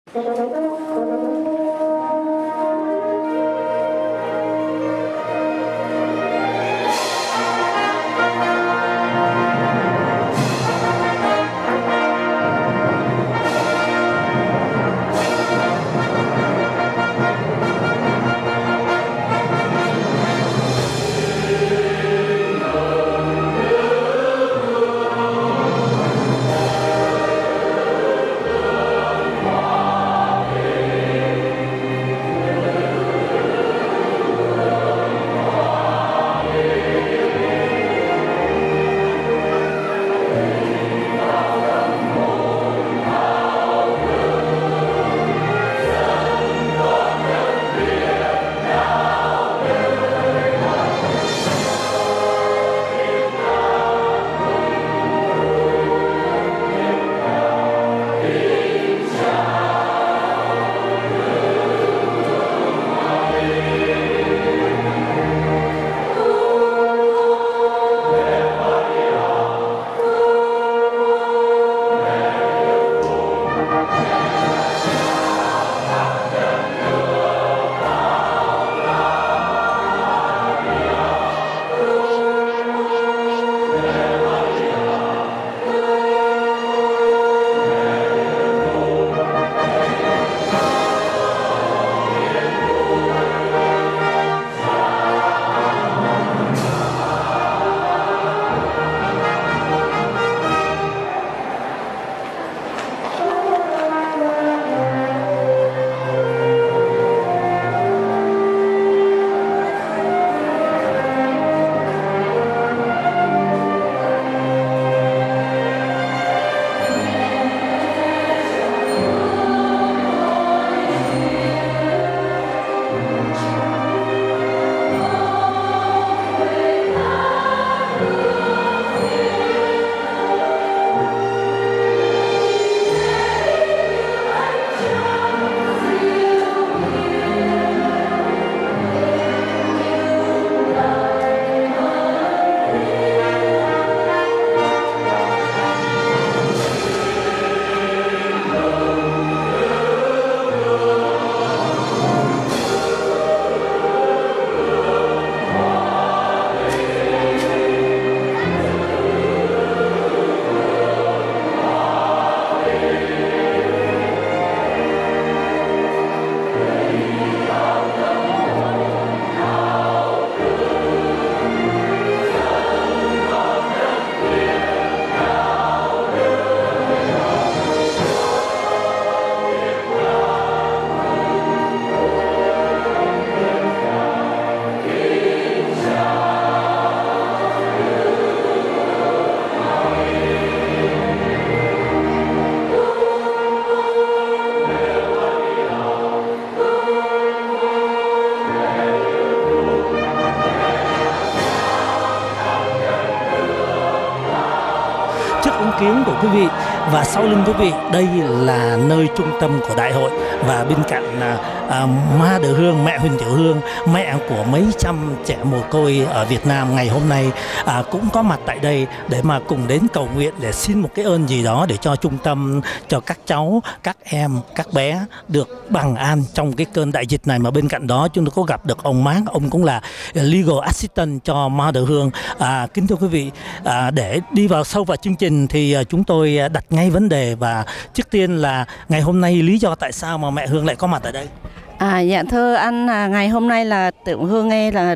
kiến của quý vị. Và sau lưng quý vị, đây là nơi trung tâm của đại hội, và bên cạnh là Ma Đỡ Hương, mẹ Huỳnh Tiểu Hương, mẹ của mấy trăm trẻ mồ côi ở Việt Nam ngày hôm nay cũng có mặt tại đây để mà cùng đến cầu nguyện, để xin một cái ơn gì đó để cho trung tâm, cho các cháu, các em, các bé được bằng an trong cái cơn đại dịch này. Mà bên cạnh đó chúng tôi có gặp được ông Mark, ông cũng là legal assistant cho Ma Đỡ Hương. Kính thưa quý vị, để đi vào sâu vào chương trình thì chúng tôi đặt ngay vấn đề, và trước tiên là ngày hôm nay lý do tại sao mà mẹ Hương lại có mặt ở đây? Dạ thưa anh, ngày hôm nay là Tiểu Hương nghe là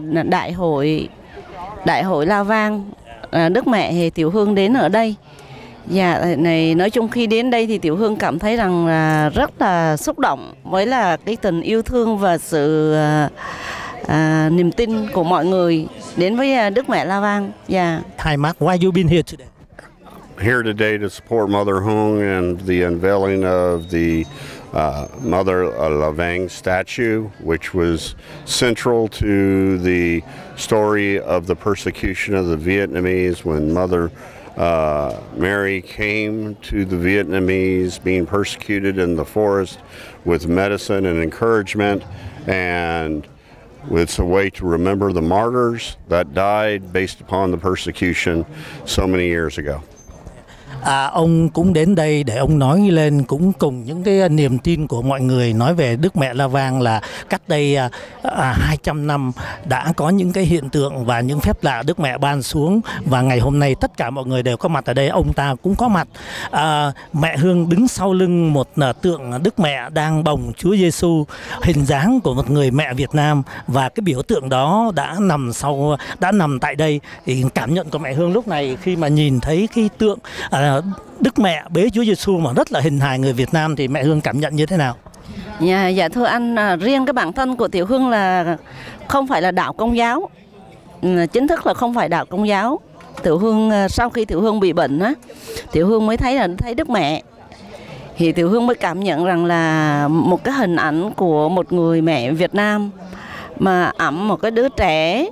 đại hội La Vang, Đức Mẹ thì Tiểu Hương đến ở đây. Dạ này, nói chung khi đến đây thì Tiểu Hương cảm thấy rằng là rất là xúc động với là cái tình yêu thương và sự niềm tin của mọi người đến với Đức Mẹ La Vang. Dạ. Hi Mark, why you been here today? Here today to support Mother Hung and the unveiling of the Mother La Vang statue, which was central to the story of the persecution of the Vietnamese when Mother Mary came to the Vietnamese being persecuted in the forest with medicine and encouragement, and it's a way to remember the martyrs that died based upon the persecution so many years ago. Ông cũng đến đây để ông nói lên cũng cùng những cái niềm tin của mọi người nói về Đức Mẹ La Vang là cách đây 200 năm đã có những cái hiện tượng và những phép lạ Đức Mẹ ban xuống, và ngày hôm nay tất cả mọi người đều có mặt ở đây, ông ta cũng có mặt. Mẹ Hương đứng sau lưng một tượng Đức Mẹ đang bồng Chúa Giêsu, hình dáng của một người mẹ Việt Nam, và cái biểu tượng đó đã nằm tại đây. Thì cảm nhận của mẹ Hương lúc này khi mà nhìn thấy cái tượng Đức Mẹ bế Chúa Giêsu mà rất là hình hài người Việt Nam thì mẹ Hương cảm nhận như thế nào? Dạ thưa anh, riêng cái bản thân của Tiểu Hương là không phải là đạo Công giáo, chính thức là không phải đạo Công giáo. Tiểu Hương sau khi Tiểu Hương bị bệnh á, Tiểu Hương mới thấy Đức Mẹ, thì Tiểu Hương mới cảm nhận rằng là một cái hình ảnh của một người mẹ Việt Nam mà ẵm một cái đứa trẻ,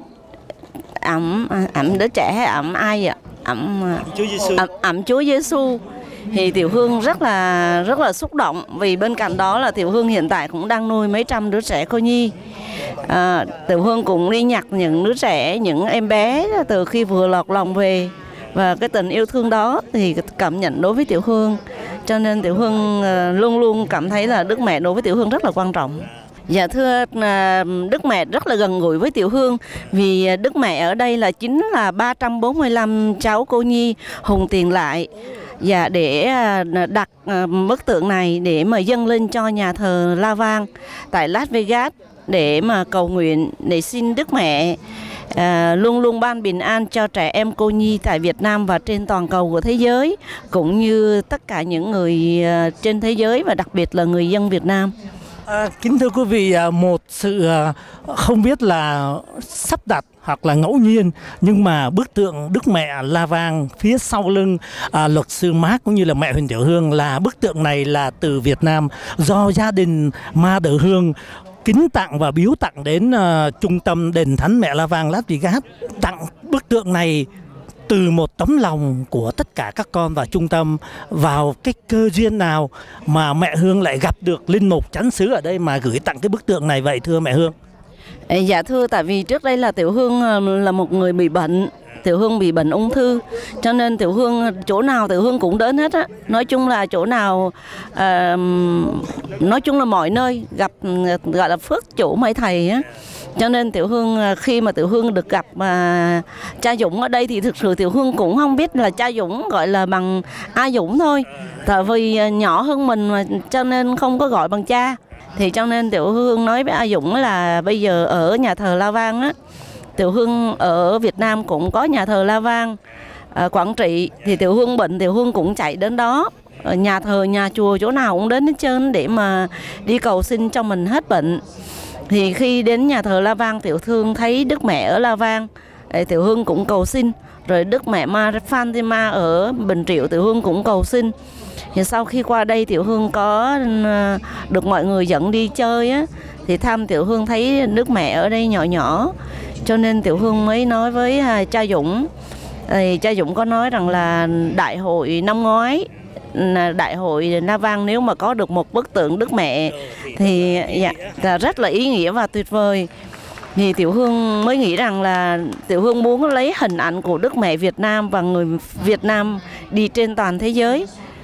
ẵm đứa trẻ hay ẵm ai ạ? Ẵm Chúa Giêsu. Thì Tiểu Hương rất là xúc động, vì bên cạnh đó là Tiểu Hương hiện tại cũng đang nuôi mấy trăm đứa trẻ cô nhi. Tiểu Hương cũng đi nhặt những đứa trẻ, những em bé từ khi vừa lọt lòng về, và cái tình yêu thương đó thì cảm nhận đối với Tiểu Hương, cho nên Tiểu Hương luôn luôn cảm thấy là Đức Mẹ đối với Tiểu Hương rất là quan trọng. Dạ thưa, Đức Mẹ rất là gần gũi với Tiểu Hương, vì Đức Mẹ ở đây chính là 345 cháu cô nhi hùng tiền lại, và để đặt bức tượng này để mà dâng lên cho nhà thờ La Vang tại Las Vegas, để mà cầu nguyện, để xin Đức Mẹ luôn luôn ban bình an cho trẻ em cô nhi tại Việt Nam và trên toàn cầu của thế giới, cũng như tất cả những người trên thế giới, và đặc biệt là người dân Việt Nam. Kính thưa quý vị, một sự không biết là sắp đặt hoặc là ngẫu nhiên, nhưng mà bức tượng Đức Mẹ La Vang phía sau lưng luật sư Mark cũng như là mẹ Huỳnh Tiểu Hương, là bức tượng này là từ Việt Nam, do gia đình Ma Đỡ Hương kính tặng và biếu tặng đến trung tâm Đền Thánh Mẹ La Vang Las Vegas. Tặng bức tượng này từ một tấm lòng của tất cả các con vào trung tâm. Vào cái cơ duyên nào mà mẹ Hương lại gặp được linh mục chánh xứ ở đây mà gửi tặng cái bức tượng này vậy thưa mẹ Hương? Dạ thưa, tại vì trước đây là Tiểu Hương là một người bị bệnh. Tiểu Hương bị bệnh ung thư, cho nên Tiểu Hương chỗ nào Tiểu Hương cũng đến hết á. Nói chung là chỗ nào, nói chung là mọi nơi gặp, gọi là phước chủ mấy thầy á. Cho nên Tiểu Hương khi mà Tiểu Hương được gặp cha Dũng ở đây thì thực sự Tiểu Hương cũng không biết là cha Dũng gọi là bằng A Dũng thôi. Tại vì nhỏ hơn mình mà, cho nên không có gọi bằng cha. Thì cho nên Tiểu Hương nói với A Dũng là bây giờ ở nhà thờ La Vang á, Tiểu Hương ở Việt Nam cũng có nhà thờ La Vang, Quảng Trị, thì Tiểu Hương bệnh Tiểu Hương cũng chạy đến đó, nhà thờ, nhà chùa chỗ nào cũng đến hết trơn để mà đi cầu xin cho mình hết bệnh. Thì khi đến nhà thờ La Vang, Tiểu Hương thấy Đức Mẹ ở La Vang, Tiểu Hương cũng cầu xin. Rồi Đức Mẹ Fatima ở Bình Triệu, Tiểu Hương cũng cầu xin. Thì sau khi qua đây Tiểu Hương có được mọi người dẫn đi chơi á, thì thăm Tiểu Hương thấy Đức Mẹ ở đây nhỏ nhỏ, cho nên Tiểu Hương mới nói với cha Dũng. Thì cha Dũng có nói rằng là đại hội năm ngoái, đại hội La Vang nếu mà có được một bức tượng Đức Mẹ thì dạ, rất là ý nghĩa và tuyệt vời. Thì Tiểu Hương mới nghĩ rằng là Tiểu Hương muốn lấy hình ảnh của Đức Mẹ Việt Nam và người Việt Nam đi trên toàn thế giới.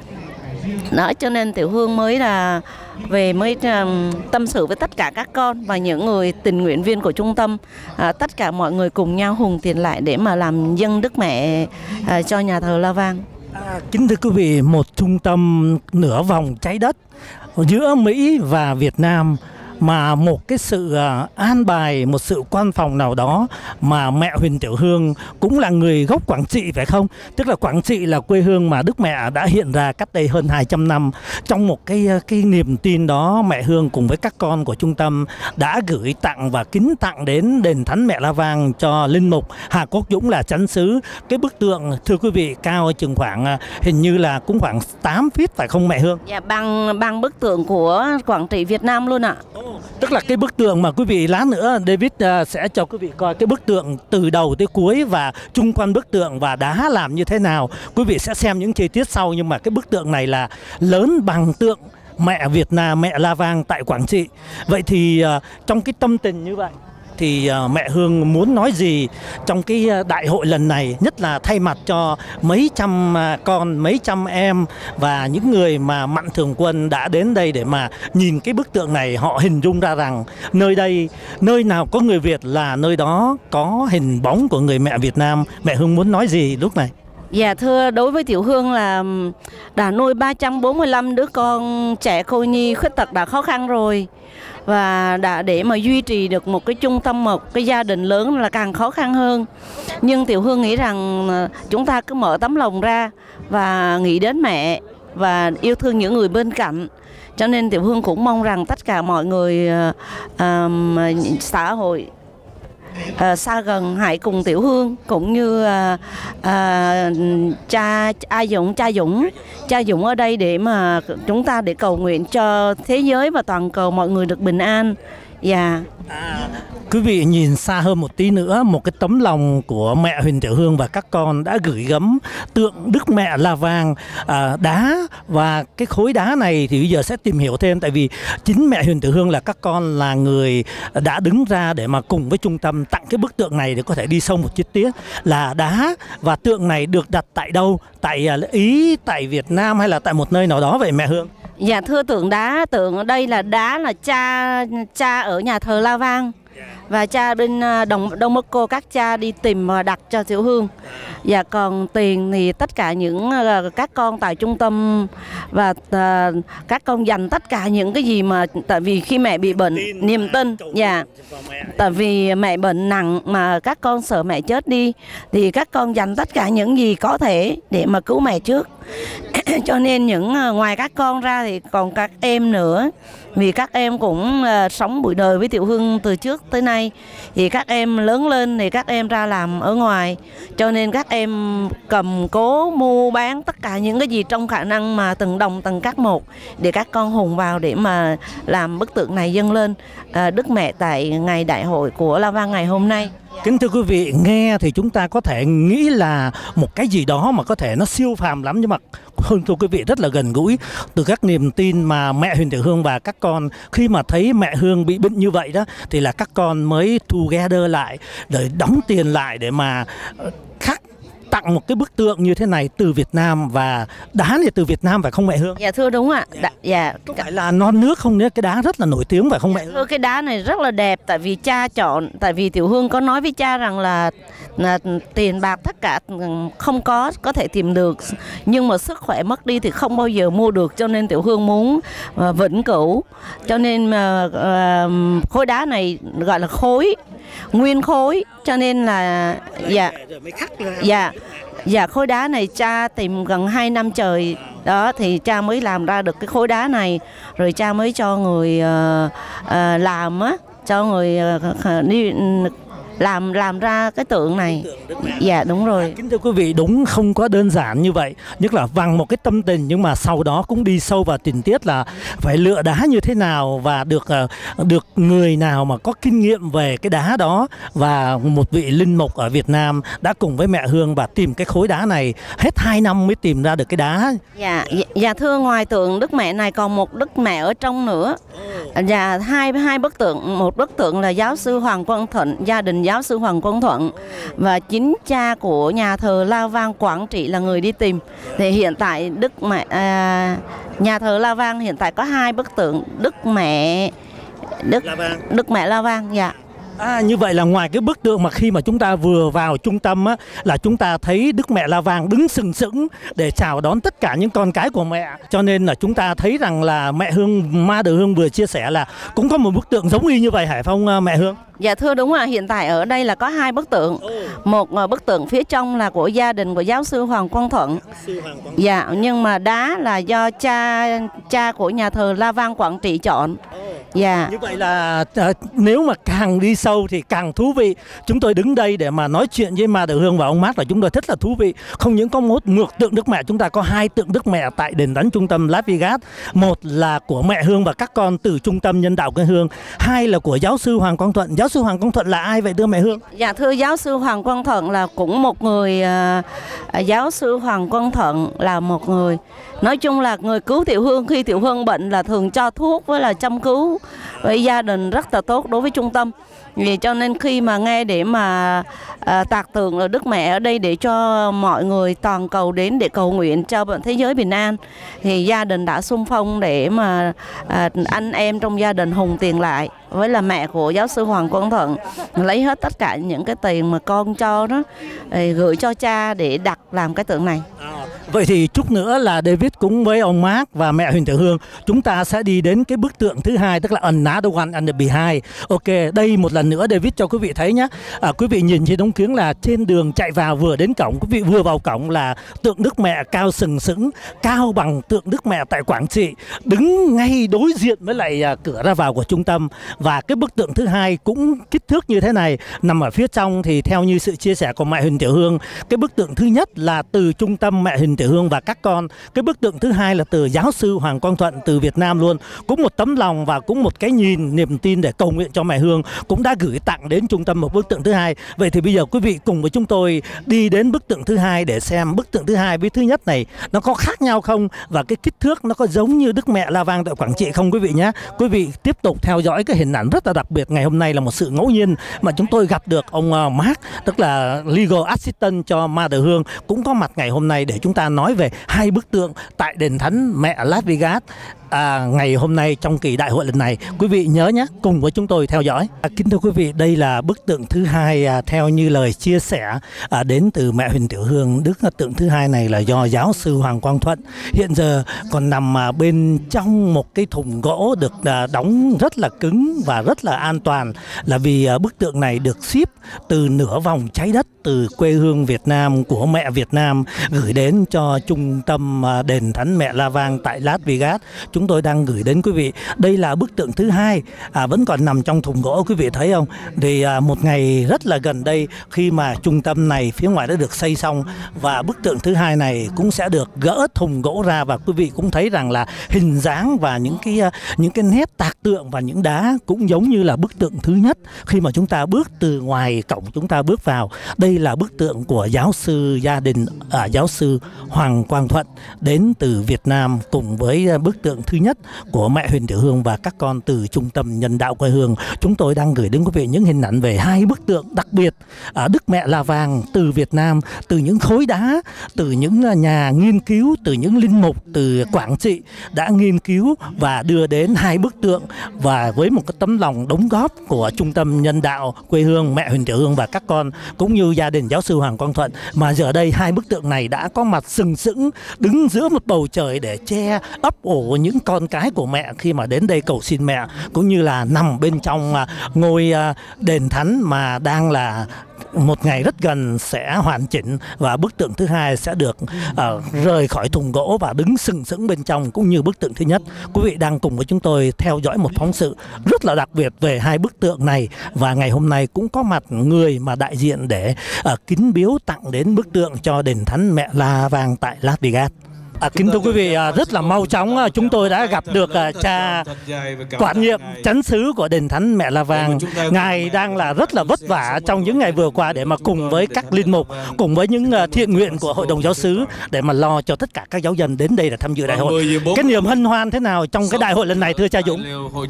Đó, cho nên Tiểu Hương mới là mới tâm sự với tất cả các con và những người tình nguyện viên của trung tâm, tất cả mọi người cùng nhau hùng tiền lại để mà làm dâng Đức Mẹ cho nhà thờ La Vang. Kính thưa quý vị, một trung tâm nửa vòng trái đất giữa Mỹ và Việt Nam, mà một cái sự an bài, một sự quan phòng nào đó mà mẹ Huỳnh Tiểu Hương cũng là người gốc Quảng Trị phải không? Tức là Quảng Trị là quê hương mà Đức Mẹ đã hiện ra cách đây hơn 200 năm. Trong một cái niềm tin đó, mẹ Hương cùng với các con của trung tâm đã gửi tặng và kính tặng đến Đền Thánh Mẹ La Vang cho linh mục Hà Quốc Dũng là chánh xứ. Cái bức tượng thưa quý vị cao chừng khoảng hình như là cũng khoảng 8 feet phải không mẹ Hương? Dạ, bằng bức tượng của Quảng Trị Việt Nam luôn ạ. Tức là cái bức tượng mà quý vị lát nữa David sẽ cho quý vị coi cái bức tượng từ đầu tới cuối và chung quanh bức tượng và đá làm như thế nào. Quý vị sẽ xem những chi tiết sau, nhưng mà cái bức tượng này là lớn bằng tượng mẹ Việt Nam, mẹ La Vang tại Quảng Trị. Vậy thì trong cái tâm tình như vậy, thì mẹ Hương muốn nói gì trong cái đại hội lần này, nhất là thay mặt cho mấy trăm con, mấy trăm em và những người mà mạnh thường quân đã đến đây để mà nhìn cái bức tượng này, họ hình dung ra rằng nơi đây, nơi nào có người Việt là nơi đó có hình bóng của người mẹ Việt Nam. Mẹ Hương muốn nói gì lúc này? Dạ thưa, đối với Tiểu Hương là đã nuôi 345 đứa con trẻ cô nhi khuyết tật đã khó khăn rồi. Và để mà duy trì được một cái trung tâm, một cái gia đình lớn là càng khó khăn hơn. Nhưng Tiểu Hương nghĩ rằng chúng ta cứ mở tấm lòng ra và nghĩ đến mẹ và yêu thương những người bên cạnh. Cho nên Tiểu Hương cũng mong rằng tất cả mọi người xã hội xa gần hãy cùng Tiểu Hương cũng như cha Dũng ở đây để mà chúng ta để cầu nguyện cho thế giới và toàn cầu mọi người được bình an. Dạ. Quý vị nhìn xa hơn một tí nữa, một cái tấm lòng của mẹ Huỳnh Tiểu Hương và các con đã gửi gắm tượng Đức Mẹ La Vang đá, và cái khối đá này thì bây giờ sẽ tìm hiểu thêm, tại vì chính mẹ Huỳnh Tiểu Hương là các con là người đã đứng ra để mà cùng với trung tâm tặng cái bức tượng này để có thể đi sâu một chi tiết là đá. Và tượng này được đặt tại đâu? Tại Ý, tại Việt Nam hay là tại một nơi nào đó vậy mẹ Hương? Dạ thưa, tượng ở đây là đá là cha ở nhà thờ La Vang. Và cha bên Đông Bắc Cô các cha đi tìm và đặt cho Tiểu Hương. Và còn tiền thì tất cả những các con tại trung tâm và các con dành tất cả những cái gì mà, tại vì khi mẹ bị bệnh, niềm tin, dạ, tại vì mẹ bệnh nặng mà các con sợ mẹ chết đi thì các con dành tất cả những gì có thể để mà cứu mẹ trước. Cho nên ngoài các con ra thì còn các em nữa, vì các em cũng sống buổi đời với Tiểu Hương từ trước tới nay, thì các em lớn lên thì các em ra làm ở ngoài, cho nên các em cầm cố mua bán tất cả những cái gì trong khả năng mà từng đồng từng cắc một để các con hùng vào để mà làm bức tượng này dâng lên Đức Mẹ tại ngày đại hội của La Vang ngày hôm nay. Kính thưa quý vị, nghe thì chúng ta có thể nghĩ là một cái gì đó mà có thể nó siêu phàm lắm, nhưng mà thưa quý vị rất là gần gũi từ các niềm tin mà mẹ Huỳnh Tiểu Hương và các con khi mà thấy mẹ Hương bị bệnh như vậy đó thì là các con mới together lại để đóng tiền lại để mà tặng một cái bức tượng như thế này từ Việt Nam, và đá này từ Việt Nam phải không mẹ Hương? Dạ thưa, đúng ạ. Dạ. Có phải là non nước không nhé? Cái đá rất là nổi tiếng phải không mẹ Hương? Thưa, cái đá này rất là đẹp, tại vì cha chọn, tại vì Tiểu Hương có nói với cha rằng là tiền bạc tất cả không có thể tìm được, nhưng mà sức khỏe mất đi thì không bao giờ mua được, cho nên Tiểu Hương muốn vĩnh cửu. Cho nên khối đá này gọi là nguyên khối, cho nên là dạ khối đá này cha tìm gần 2 năm trời đó thì cha mới làm ra được cái khối đá này, rồi cha mới cho người làm á, cho người đi làm ra cái tượng này. Dạ đúng rồi. Kính thưa quý vị, đúng không có đơn giản như vậy, nhất là bằng một cái tâm tình, nhưng mà sau đó cũng đi sâu vào tình tiết là phải lựa đá như thế nào và được người nào mà có kinh nghiệm về cái đá đó, và một vị linh mục ở Việt Nam đã cùng với mẹ Hương và tìm cái khối đá này hết 2 năm mới tìm ra được cái đá. Dạ thưa, ngoài tượng Đức Mẹ này còn một Đức Mẹ ở trong nữa. Dạ hai bức tượng, một bức tượng là giáo sư Hoàng Quang Thuận, gia đình giáo sư Hoàng Quang Thuận, và chính cha của nhà thờ La Vang Quảng Trị là người đi tìm. Thì hiện tại nhà thờ La Vang hiện tại có 2 bức tượng Đức Mẹ La Vang. Dạ. Như vậy là ngoài cái bức tượng mà khi mà chúng ta vừa vào trung tâm á, là chúng ta thấy Đức Mẹ La Vang đứng sừng sững để chào đón tất cả những con cái của mẹ. Cho nên là chúng ta thấy rằng là mẹ Hương, Mother Hương vừa chia sẻ là cũng có một bức tượng giống y như vậy phải không mẹ Hương? Dạ thưa, đúng ạ. Hiện tại ở đây là có 2 bức tượng. Một bức tượng phía trong là của gia đình của giáo sư Hoàng Quang Thuận. Dạ, nhưng mà đá là do cha của nhà thờ La Vang Quảng Trị chọn. Dạ. Như vậy là nếu mà càng đi sâu thì càng thú vị. Chúng tôi đứng đây để mà nói chuyện với Mother Hương và ông Mát là chúng tôi rất là thú vị. Không những có một tượng Đức Mẹ, chúng ta có 2 tượng Đức Mẹ tại đền thánh trung tâm Las Vegas. Một là của mẹ Hương và các con từ trung tâm nhân đạo Quê Hương, 2 là của giáo sư Hoàng Quang Thuận. Giáo sư Hoàng Quang Thuận là ai vậy thưa mẹ Hương? Dạ thưa, giáo sư Hoàng Quang Thuận là cũng một người, giáo sư Hoàng Quang Thuận là một người, nói chung là người cứu Tiểu Hương khi Tiểu Hương bệnh, là thường cho thuốc với là chăm cứu với gia đình rất là tốt đối với trung tâm. Vì cho nên khi mà nghe để mà tạc tượng ở Đức Mẹ ở đây để cho mọi người toàn cầu đến để cầu nguyện cho thế giới bình an, thì gia đình đã xung phong để mà anh em trong gia đình hùng tiền lại với là mẹ của giáo sư Hoàng Quang Thuận lấy hết tất cả những cái tiền mà con cho đó gửi cho cha để đặt làm cái tượng này. Vậy thì chút nữa là David cùng với ông Mark và mẹ Huỳnh Tiểu Hương chúng ta sẽ đi đến cái bức tượng thứ hai, tức là Another One and the Behind. Ok, đây một lần nữa David cho quý vị thấy nhé. Quý vị nhìn trên ống kính là trên đường chạy vào vừa đến cổng, quý vị vừa vào cổng là tượng Đức Mẹ cao sừng sững, cao bằng tượng Đức Mẹ tại Quảng Trị, đứng ngay đối diện với lại cửa ra vào của trung tâm. Và cái bức tượng thứ hai cũng kích thước như thế này, nằm ở phía trong. Thì theo như sự chia sẻ của mẹ Huỳnh Tiểu Hương, cái bức tượng thứ nhất là từ trung tâm mẹ Huỳnh Tiểu Hương và các con. Cái bức tượng thứ hai là từ giáo sư Hoàng Quang Thuận từ Việt Nam luôn. Cũng một tấm lòng và cũng một cái nhìn niềm tin để cầu nguyện cho mẹ Hương, cũng đã gửi tặng đến trung tâm một bức tượng thứ hai. Vậy thì bây giờ quý vị cùng với chúng tôi đi đến bức tượng thứ hai để xem bức tượng thứ hai với thứ nhất này nó có khác nhau không, và cái kích thước nó có giống như Đức Mẹ La Vang tại Quảng Trị không quý vị nhé. Quý vị tiếp tục theo dõi cái hình ảnh rất là đặc biệt. Ngày hôm nay là một sự ngẫu nhiên mà chúng tôi gặp được ông Mark, tức là Legal Assistant cho Mother Hương, cũng có mặt ngày hôm nay để chúng ta nói về hai bức tượng tại đền thánh mẹ Las Vegas ngày hôm nay trong kỳ đại hội lần này. Quý vị nhớ nhé, cùng với chúng tôi theo dõi. Kính thưa quý vị, đây là bức tượng thứ hai theo như lời chia sẻ đến từ mẹ Huỳnh Tiểu Hương. Bức tượng thứ hai này là do giáo sư Hoàng Quang Thuận, hiện giờ còn nằm bên trong một cái thùng gỗ được đóng rất là cứng và rất là an toàn, là vì bức tượng này được ship từ nửa vòng trái đất, từ quê hương Việt Nam của mẹ Việt Nam gửi đến cho trung tâm đền thánh mẹ La Vang tại Las Vegas. Chúng tôi đang gửi đến quý vị. Đây là bức tượng thứ hai, vẫn còn nằm trong thùng gỗ, quý vị thấy không? Thì một ngày rất là gần đây, khi mà trung tâm này phía ngoài đã được xây xong và bức tượng thứ hai này cũng sẽ được gỡ thùng gỗ ra, và quý vị cũng thấy rằng là hình dáng và những cái nét tạc tượng và những đá cũng giống như là bức tượng thứ nhất khi mà chúng ta bước từ ngoài cổng chúng ta bước vào. Đây là bức tượng của giáo sư giáo sư Hoàng Quang Thuận đến từ Việt Nam, cùng với bức tượng thứ nhất của mẹ Huỳnh Tiểu Hương và các con từ trung tâm nhân đạo quê hương. Chúng tôi đang gửi đến quý vị những hình ảnh về hai bức tượng đặc biệt Đức Mẹ La Vang từ Việt Nam, từ những khối đá, từ những nhà nghiên cứu, từ những linh mục từ Quảng Trị đã nghiên cứu và đưa đến hai bức tượng, và với một cái tấm lòng đóng góp của trung tâm nhân đạo quê hương mẹ Huỳnh Tiểu Hương và các con cũng như gia đình giáo sư Hoàng Quang Thuận, mà giờ đây hai bức tượng này đã có mặt sừng sững đứng giữa một bầu trời để che ấp ổ những con cái của mẹ khi mà đến đây cầu xin mẹ, cũng như là nằm bên trong ngôi đền thánh mà đang là một ngày rất gần sẽ hoàn chỉnh, và bức tượng thứ hai sẽ được rời khỏi thùng gỗ và đứng sừng sững bên trong cũng như bức tượng thứ nhất. Quý vị đang cùng với chúng tôi theo dõi một phóng sự rất là đặc biệt về hai bức tượng này, và ngày hôm nay cũng có mặt người mà đại diện để kính biếu tặng đến bức tượng cho đền thánh mẹ La Vang tại Las Vegas. Kính thưa quý vị, rất là mau chóng chúng tôi đã gặp được cha quản nhiệm chánh xứ của đền thánh mẹ La Vang. Ngài đang là rất là vất vả trong những ngày vừa qua để mà cùng với các linh mục, cùng với những thiện nguyện của hội đồng giáo xứ để mà lo cho tất cả các giáo dân đến đây để tham dự đại hội. Cái niềm hân hoan thế nào trong cái đại hội lần này thưa cha Dũng?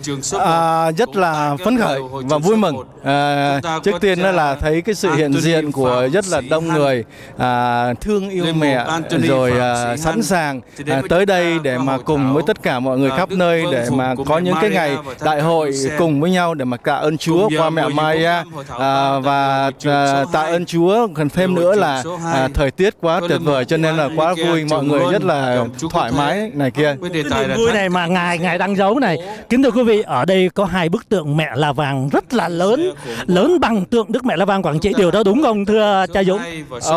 Rất là phấn khởi và vui mừng. Trước tiên là thấy cái sự hiện diện của rất là đông người thương yêu mẹ, rồi sẵn sàng tới đây để mà cùng với tất cả mọi người khắp nơi để mà có những cái ngày đại hội cùng với nhau để mà tạ ơn Chúa qua mẹ Maria, và tạ ơn Chúa. Còn thêm nữa là thời tiết quá tuyệt vời cho nên là quá vui, mọi người rất là thoải mái này kia. Cái vui này mà ngài đang giấu này. Kính thưa quý vị, ở đây có hai bức tượng mẹ La Vang rất là lớn bằng tượng Đức Mẹ La Vang Quảng Trị, điều đó đúng không thưa cha Dũng?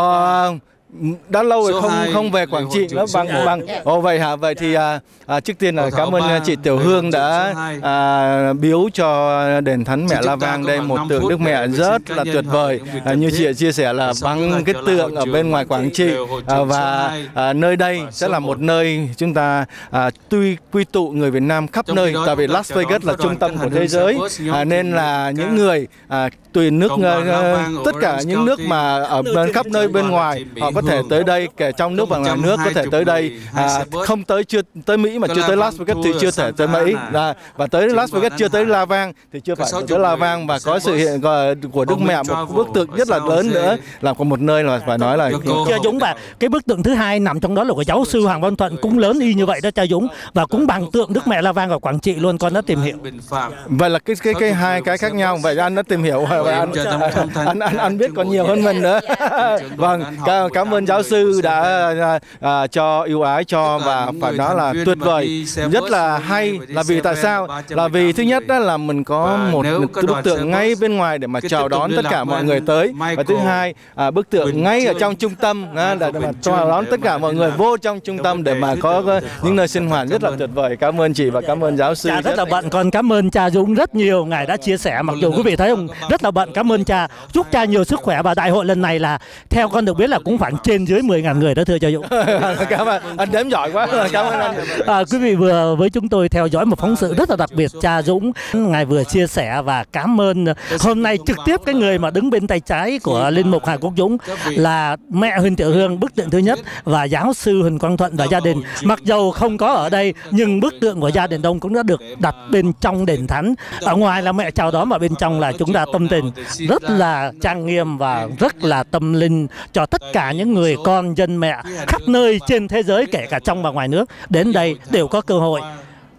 Đã lâu rồi không về Quảng Trị nữa bằng. Vậy hả? Vậy thì trước tiên là cảm ơn chị Tiểu Hương đã biếu cho đền thánh mẹ La Vang đây một tượng Đức Mẹ rất là tuyệt vời. Như chị chia sẻ là bằng cái tượng ở bên ngoài Quảng Trị, và nơi đây sẽ là một nơi chúng ta quy tụ người Việt Nam khắp nơi, tại vì Las Vegas là trung tâm của thế giới, nên là những người tùy nước tất cả những nước mà ở khắp nơi bên ngoài họ có thể tới đây, kể trong nước và ngoài nước có thể tới đây, không chưa tới Mỹ mà chưa tới Las Vegas thì chưa thể tới Mỹ, và tới Las Vegas chưa tới La Vang thì chưa phải tới La Vang, và có sự hiện của Đức Mẹ, một bức tượng rất là lớn nữa, là có một nơi là phải nói là Cha Dũng. Và cái bức tượng thứ hai nằm trong đó là của giáo sư Hoàng Văn Thuận, cũng lớn y như vậy đó Cha Dũng, và cũng bằng tượng Đức Mẹ La Vang ở Quảng Trị luôn. Con đã tìm hiểu. Vậy là cái hai cái khác nhau. Vậy anh đã tìm hiểu và anh biết còn nhiều hơn mình nữa. Vâng, cảm ơn giáo sư đã cho ưu ái cho, và phải nói là tuyệt vời, rất là hay. Là vì tại sao? Là vì thứ nhất đó là mình có một cái bức tượng ngay bên ngoài để mà chào đón tất cả mọi người tới, và thứ hai bức tượng ngay ở trong trung tâm để mà chào đón tất cả mọi người vô trong trung tâm để mà có những nơi sinh hoạt rất là tuyệt vời. Cảm ơn chị và cảm ơn giáo sư. Cha rất là bận, con cảm ơn cha Dũng rất nhiều, ngài đã chia sẻ, mặc dù quý vị thấy không, rất là bận. Cảm ơn cha, chúc cha nhiều sức khỏe, và đại hội lần này là theo con được biết là cũng khoảng trên dưới 10.000 người đó thưa cha Dũng. Cảm ơn anh, đếm giỏi quá. Cảm ơn anh. Quý vị vừa với chúng tôi theo dõi một phóng sự rất là đặc biệt, cha Dũng ngài vừa chia sẻ và cảm ơn hôm nay trực tiếp cái người mà đứng bên tay trái của linh mục Hà Quốc Dũng là mẹ Huỳnh Tiểu Hương, bức tượng thứ nhất, và giáo sư Huỳnh Quang Thuận và gia đình. Mặc dầu không có ở đây nhưng bức tượng của gia đình ông cũng đã được đặt bên trong đền thánh. Ở ngoài là mẹ chào đón, mà bên trong là chúng ta tâm tình rất là trang nghiêm và rất là tâm linh cho tất cả những người con dân mẹ khắp nơi trên thế giới, kể cả trong và ngoài nước, đến đây đều có cơ hội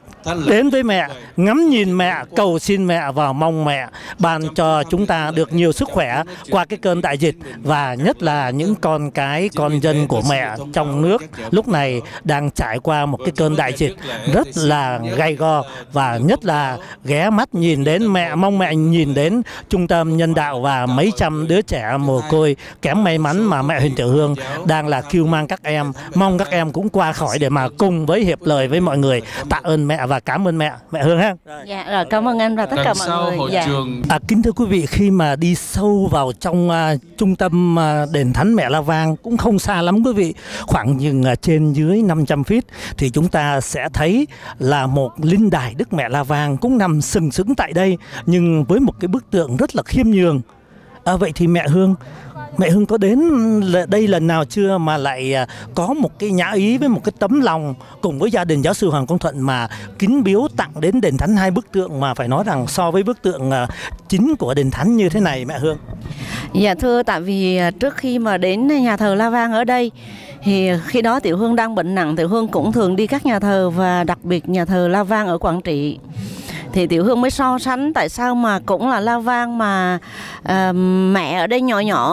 đến với mẹ, ngắm nhìn mẹ, cầu xin mẹ và mong mẹ ban cho chúng ta được nhiều sức khỏe qua cái cơn đại dịch, và nhất là những con cái con dân của mẹ trong nước lúc này đang trải qua một cái cơn đại dịch rất là gay go, và nhất là ghé mắt nhìn đến mẹ, mong mẹ nhìn đến trung tâm nhân đạo và mấy trăm đứa trẻ mồ côi kém may mắn mà mẹ Huỳnh Tiểu Hương đang là kêu mang các em, mong các em cũng qua khỏi để mà cùng với hiệp lời với mọi người tạ ơn mẹ và cảm ơn mẹ Hương ha. Dạ rồi, cảm ơn anh và tất cả mọi người. Dạ. Kính thưa quý vị, khi mà đi sâu vào trong trung tâm đền thánh mẹ La Vang, cũng không xa lắm quý vị, khoảng chừng trên dưới 500 feet thì chúng ta sẽ thấy là một linh đài Đức Mẹ La Vang cũng nằm sừng sững tại đây, nhưng với một cái bức tượng rất là khiêm nhường. Vậy thì mẹ Hương có đến đây lần nào chưa mà lại có một cái nhã ý với một cái tấm lòng cùng với gia đình giáo sư Hoàng Quang Thuận mà kính biếu tặng đến đền thánh hai bức tượng mà phải nói rằng so với bức tượng chính của đền thánh như thế này mẹ Hương? Dạ thưa, tại vì trước khi mà đến nhà thờ La Vang ở đây thì khi đó Tiểu Hương đang bệnh nặng, Tiểu Hương cũng thường đi các nhà thờ và đặc biệt nhà thờ La Vang ở Quảng Trị. Thì Tiểu Hương mới so sánh tại sao mà cũng là La Vang mà mẹ ở đây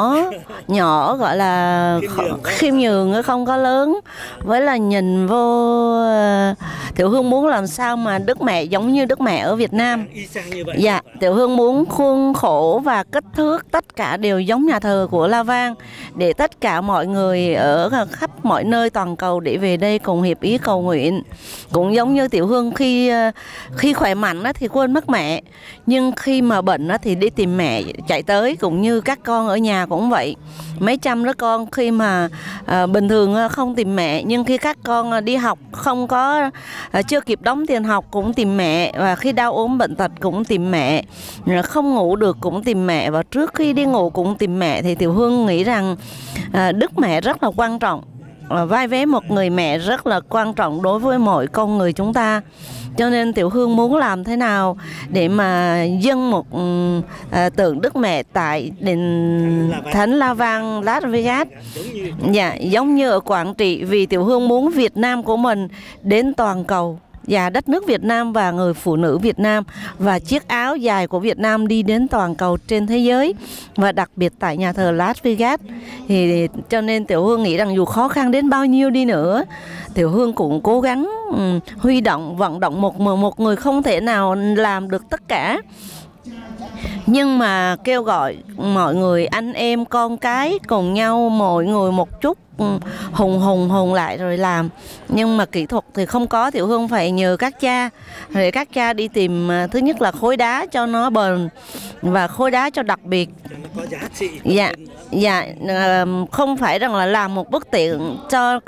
nhỏ gọi là khiêm nhường, không có lớn, với là nhìn vô Tiểu Hương muốn làm sao mà Đức Mẹ giống như Đức Mẹ ở Việt Nam. Dạ, Tiểu Hương muốn khuôn khổ và kích thước tất cả đều giống nhà thờ của La Vang, để tất cả mọi người ở khắp mọi nơi toàn cầu để về đây cùng hiệp ý cầu nguyện. Cũng giống như Tiểu Hương khi khỏe mạnh thì quên mất mẹ, nhưng khi mà bệnh thì đi tìm mẹ chạy tới, cũng như các con ở nhà cũng vậy. Mấy trăm đứa con khi mà bình thường không tìm mẹ, nhưng khi các con đi học không có chưa kịp đóng tiền học cũng tìm mẹ, và khi đau ốm bệnh tật cũng tìm mẹ, không ngủ được cũng tìm mẹ, và trước khi đi ngủ cũng tìm mẹ. Thì Tiểu Hương nghĩ rằng Đức Mẹ rất là quan trọng, vai vế một người mẹ rất là quan trọng đối với mỗi con người chúng ta. Cho nên Tiểu Hương muốn làm thế nào để mà dâng một tượng Đức Mẹ tại đền thánh La Vang Las Vegas, dạ, giống như ở Quảng Trị, vì Tiểu Hương muốn Việt Nam của mình đến toàn cầu, và đất nước Việt Nam và người phụ nữ Việt Nam và chiếc áo dài của Việt Nam đi đến toàn cầu trên thế giới, và đặc biệt tại nhà thờ Las Vegas. Thì cho nên Tiểu Hương nghĩ rằng dù khó khăn đến bao nhiêu đi nữa, Tiểu Hương cũng cố gắng huy động, vận động một người không thể nào làm được tất cả, nhưng mà kêu gọi mọi người, anh em con cái cùng nhau, mỗi người một chút, hùng lại rồi làm. Nhưng mà kỹ thuật thì không có, Tiểu Hương phải nhờ các cha, rồi các cha đi tìm thứ nhất là khối đá cho nó bền và khối đá cho đặc biệt. Dạ, không phải rằng là làm một bức tượng cho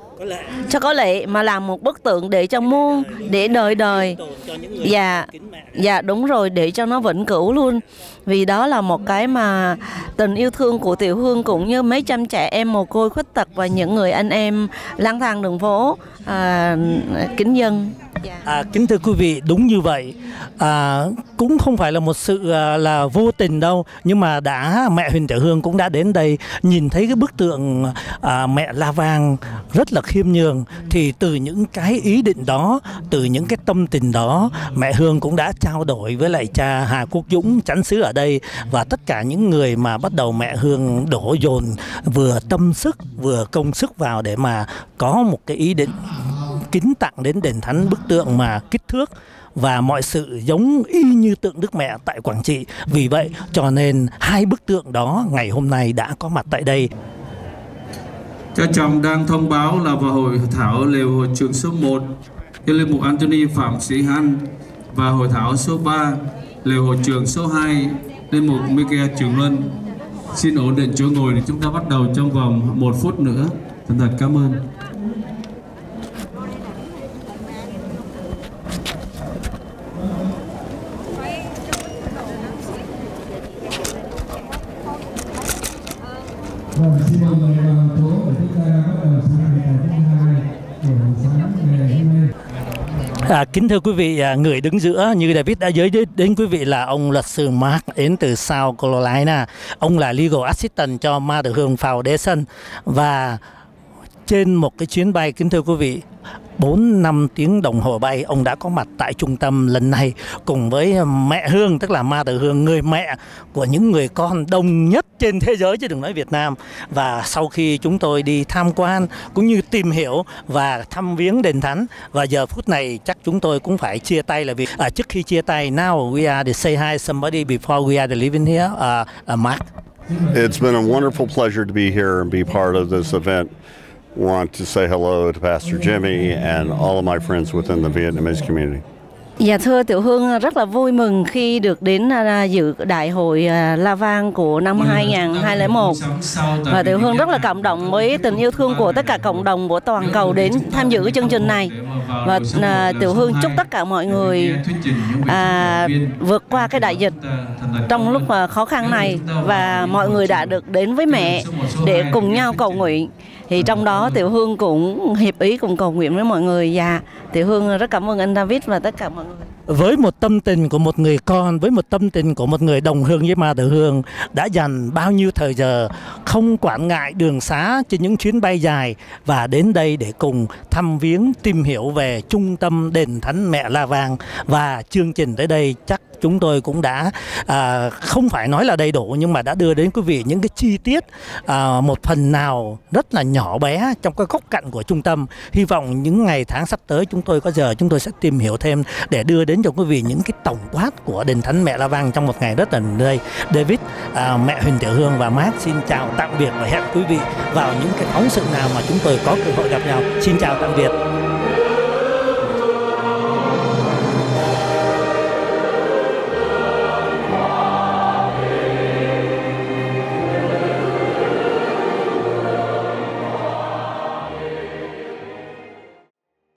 có lệ, mà làm một bức tượng để cho muôn, để đời. Dạ, Dạ đúng rồi, để cho nó vĩnh cửu luôn. Vì đó là một cái mà tình yêu thương của Tiểu Hương cũng như mấy trăm trẻ em mồ côi khuyết tật và những người anh em lang thang đường phố kính dân. Kính thưa quý vị, đúng như vậy, cũng không phải là một sự là vô tình đâu, nhưng mà mẹ Huỳnh Tiểu Hương cũng đã đến đây nhìn thấy cái bức tượng mẹ La Vang rất là khiêm nhường, thì từ những cái ý định đó, từ những cái tâm tình đó, mẹ Hương cũng đã trao đổi với lại cha Hà Quốc Dũng chánh xứ ở đây và tất cả những người mà bắt đầu mẹ Hương đổ dồn vừa tâm sức vừa công sức vào để mà có một cái ý định kính tặng đến đền thánh bức tượng mà kích thước và mọi sự giống y như tượng Đức Mẹ tại Quảng Trị. Vì vậy cho nên hai bức tượng đó ngày hôm nay đã có mặt tại đây. Cha Trọng đang thông báo là vào hội thảo lều hội trường số 1 cho linh mục Anthony Phạm Sĩ Hanh và hội thảo số 3 lều hội trường số 2 linh mục Michael Trường Luân. Xin ổn định chỗ ngồi để chúng ta bắt đầu trong vòng 1 phút nữa. Thân thật cảm ơn. Kính thưa quý vị, người đứng giữa như David đã giới thiệu đến quý vị là ông luật sư Mark đến từ South Carolina. Ông là Legal Assistant cho Mother Hương Foundation và trên một cái chuyến bay, kính thưa quý vị, 4-5 tiếng đồng hồ bay, ông đã có mặt tại trung tâm lần này cùng với mẹ Hương, tức là Mother Hương, người mẹ của những người con đông nhất trên thế giới chứ đừng nói Việt Nam. Và sau khi chúng tôi đi tham quan cũng như tìm hiểu và thăm viếng đền thánh, và giờ phút này chắc chúng tôi cũng phải chia tay, là vì trước khi chia tay, now we are to say hi somebody before we are to leaving here. Mark. It's been a wonderful pleasure to be here and be part of this event. Want to say hello to Pastor Jimmy and all of my friends within the Vietnamese community. Dạ thưa Tiểu Hương, rất là vui mừng khi được đến dự đại hội La Vang của năm 2021. Và Tiểu Hương rất là cảm động với tình yêu thương của tất cả cộng đồng của toàn cầu đến tham dự cái chương trình này. Và Tiểu Hương chúc tất cả mọi người vượt qua cái đại dịch trong lúc khó khăn này, và mọi người đã được đến với mẹ để cùng nhau cầu nguyện. Thì trong đó Tiểu Hương cũng hiệp ý cùng cầu nguyện với mọi người. Và Tiểu Hương rất cảm ơn anh David và tất cả mọi người. Với một tâm tình của một người con, với một tâm tình của một người đồng hương với Mother Hương, đã dành bao nhiêu thời giờ không quản ngại đường xá trên những chuyến bay dài và đến đây để cùng thăm viếng, tìm hiểu về trung tâm đền thánh mẹ La Vang. Và chương trình tới đây chắc chúng tôi cũng đã không phải nói là đầy đủ, nhưng mà đã đưa đến quý vị những cái chi tiết một phần nào rất là nhỏ bé trong cái góc cạnh của trung tâm. Hy vọng những ngày tháng sắp tới chúng tôi có giờ chúng tôi sẽ tìm hiểu thêm để đưa đến cho quý vị những cái tổng quát của đền thánh mẹ La Vang trong một ngày rất là nơi. David, mẹ Huỳnh Tiểu Hương và Mark xin chào tạm biệt và hẹn quý vị vào những cái phóng sự nào mà chúng tôi có cơ hội gặp nhau. Xin chào tạm biệt.